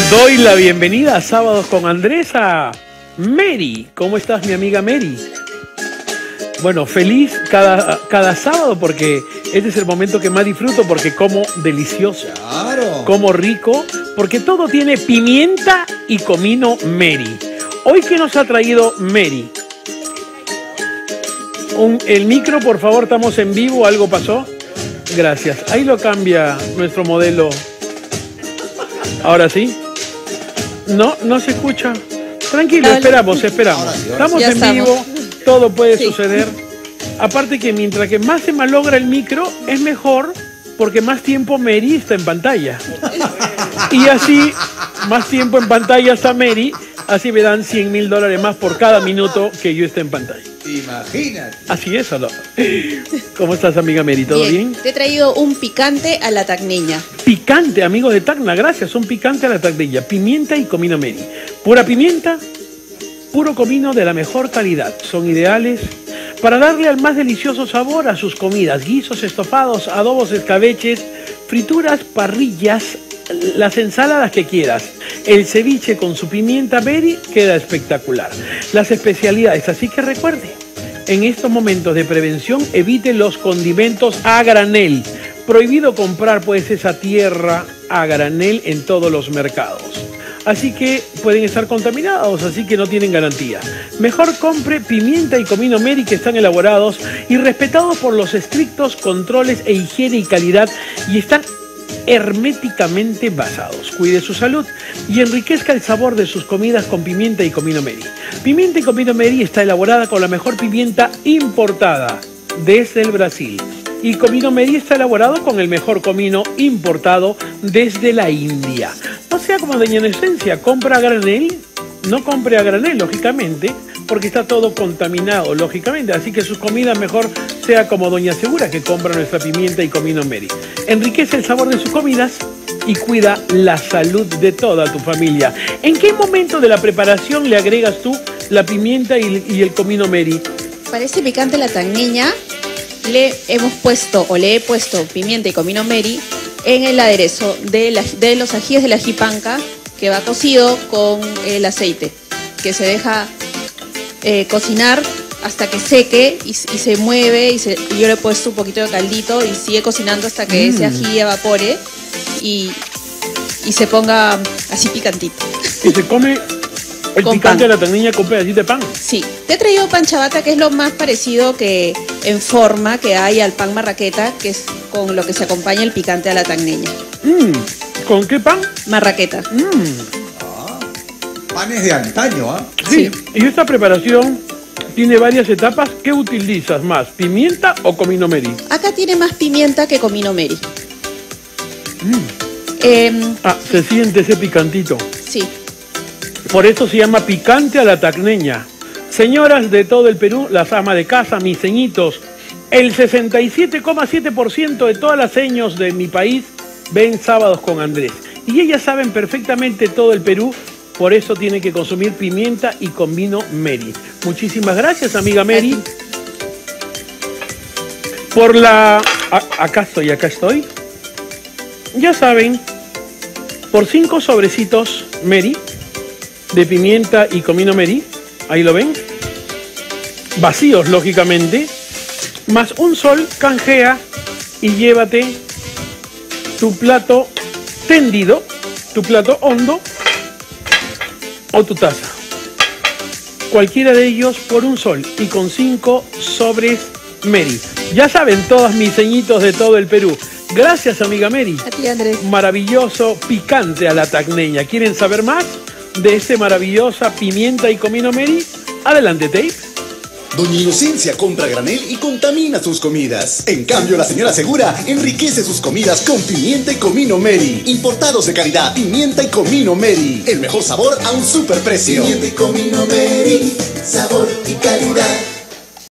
Doy la bienvenida a Sábados con Andrés a Mary. ¿Cómo estás, mi amiga Mary? Bueno, feliz cada sábado porque este es el momento que más disfruto porque como delicioso, claro, como rico, porque todo tiene pimienta y comino Mary. Hoy, ¿qué nos ha traído Mary? El micro, por favor, estamos en vivo, ¿algo pasó? Gracias. Ahí lo cambia nuestro modelo. ¿Ahora sí? No se escucha. Tranquilo, esperamos. Estamos en vivo, todo puede suceder. Aparte que mientras que más se malogra el micro, es mejor porque más tiempo Mary está en pantalla. Y así, más tiempo en pantalla está Mary, así me dan $100.000 más por cada minuto que yo esté en pantalla. Imagínate. Así es, ¿o no? ¿Cómo estás, amiga Mary? ¿Todo bien? Te he traído un picante a la tacneña. Picante, amigos de Tacna, gracias. Un picante a la tacneña. Pimienta y comino Mary. Pura pimienta, puro comino de la mejor calidad. Son ideales para darle al más delicioso sabor a sus comidas. Guisos, estofados, adobos, escabeches, frituras, parrillas, las ensaladas que quieras. El ceviche con su pimienta Mary queda espectacular. Las especialidades, así que recuerde, en estos momentos de prevención evite los condimentos a granel. Prohibido comprar pues esa tierra a granel en todos los mercados. Así que pueden estar contaminados, así que no tienen garantía. Mejor compre pimienta y comino Mary que están elaborados y respetados por los estrictos controles e higiene y calidad y están herméticamente basados. Cuide su salud y enriquezca el sabor de sus comidas con pimienta y comino Mary. Pimienta y comino Mary está elaborada con la mejor pimienta importada desde el Brasil. Y comino Mary está elaborado con el mejor comino importado desde la India. No sea como doña Inocencia, compra a granel, no compre a granel, lógicamente, porque está todo contaminado, lógicamente. Así que sus comidas mejor sea como doña Segura, que compra nuestra pimienta y comino Mary. Enriquece el sabor de sus comidas y cuida la salud de toda tu familia. ¿En qué momento de la preparación le agregas tú la pimienta y el comino Mary? Para este picante a la tacneña le he puesto pimienta y comino Mary en el aderezo de los ajíes de la ají panca, que va cocido con el aceite, que se deja cocinar hasta que seque y se mueve y yo le he puesto un poquito de caldito y sigue cocinando hasta que ese ají evapore y se ponga así picantito. Y se come el con picante pan. de la tacneña con pedacito de pan. Sí, te he traído pan chabata, que es lo más parecido que en forma que hay al pan marraqueta, que es con lo que se acompaña el picante a la tacneña. ¿Con qué pan? Marraqueta. Panes de antaño, ¿ah? Sí. Y esta preparación tiene varias etapas. ¿Qué utilizas más, pimienta o comino Mary? Acá tiene más pimienta que comino Mary. Se siente ese picantito. Sí. Por eso se llama picante a la tacneña. Señoras de todo el Perú, las amas de casa, mis ceñitos, el 67,7% de todas las seños de mi país ven Sábados con Andrés. Y ellas saben perfectamente todo el Perú, por eso tienen que consumir pimienta y comino Mary. Muchísimas gracias, amiga Mary. Por la... acá estoy. Ya saben, por 5 sobrecitos Mary, de pimienta y comino Mary, ahí lo ven, vacíos lógicamente, más un sol, canjea y llévate tu plato tendido, tu plato hondo o tu taza. Cualquiera de ellos por un sol y con 5 sobres Mary. Ya saben, todas mis ceñitos de todo el Perú. Gracias, amiga Mary. A ti, Andrés. Maravilloso picante a la tacneña. ¿Quieren saber más de este maravillosa pimienta y comino Mary? Adelante, Tape. Doña Inocencia compra granel y contamina sus comidas. En cambio, la señora Segura enriquece sus comidas con pimienta y comino Mary. Importados de calidad, pimienta y comino Mary. El mejor sabor a un superprecio. Pimienta y comino Mary, sabor y calidad.